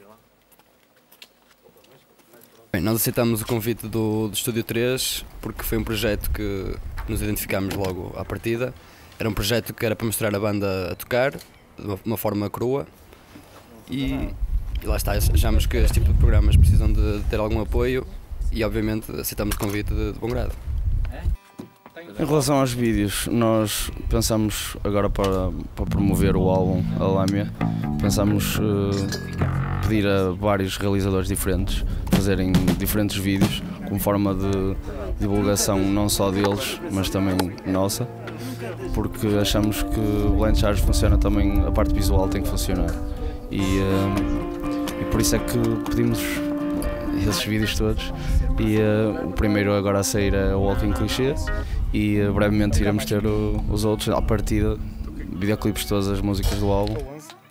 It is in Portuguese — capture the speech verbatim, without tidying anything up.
Bem, nós aceitamos o convite do, do Estúdio três porque foi um projeto que nos identificámos logo à partida. Era um projeto que era para mostrar a banda a tocar de uma, uma forma crua e, e lá está, achamos que este tipo de programas precisam de, de ter algum apoio e obviamente aceitamos o convite de, de bom grado. Em relação aos vídeos, nós pensamos agora para, para promover o álbum A Lâmia, pensamos uh, pedir a vários realizadores diferentes fazerem diferentes vídeos como forma de divulgação não só deles, mas também nossa, porque achamos que o Blind Charge funciona também, a parte visual tem que funcionar e, uh, e por isso é que pedimos esses vídeos todos e uh, o primeiro agora a sair é o Walking Clichê e uh, brevemente iremos ter o, os outros à partida, videoclipes de todas as músicas do álbum.